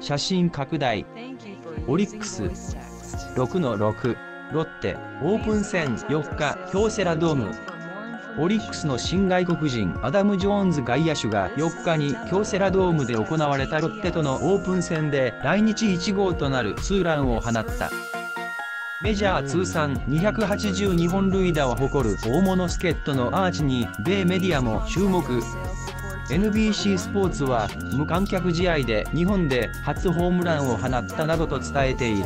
写真拡大。オリックス6-6、ロッテオープン戦4日京セラドーム。オリックスの新外国人アダム・ジョーンズ外野手が4日に京セラドームで行われたロッテとのオープン戦で来日1号となるツーランを放った。メジャー通算282本塁打を誇る大物助っ人のアーチに米メディアも注目。NBC スポーツは無観客試合で日本で初ホームランを放ったなどと伝えている。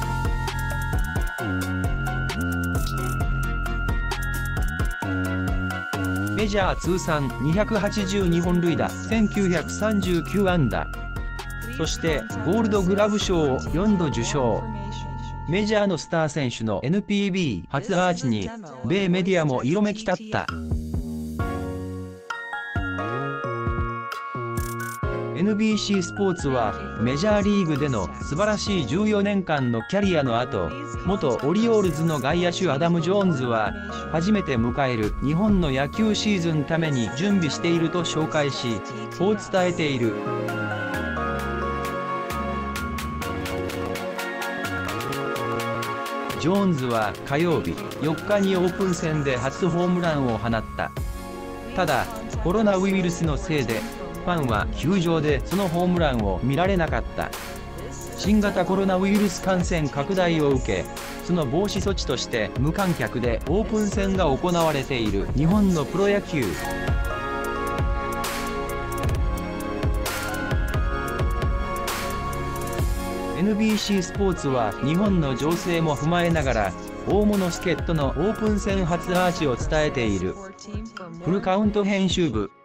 メジャー通算282本塁打、1939安打。そしてゴールドグラブ賞を4度受賞。メジャーのスター選手の NPB 初アーチに米メディアも色めき立った。NBC スポーツはメジャーリーグでの素晴らしい14年間のキャリアの後、元オリオールズの外野手アダム・ジョーンズは初めて迎える日本の野球シーズンために準備していると紹介し、こう伝えている。ジョーンズは火曜日4日にオープン戦で初ホームランを放った。ただ、コロナウイルスのせいでファンは球場でそのホームランを見られなかった。新型コロナウイルス感染拡大を受け、その防止措置として無観客でオープン戦が行われている日本のプロ野球。NBC スポーツは日本の情勢も踏まえながら大物助っ人のオープン戦初アーチを伝えている。フルカウント編集部。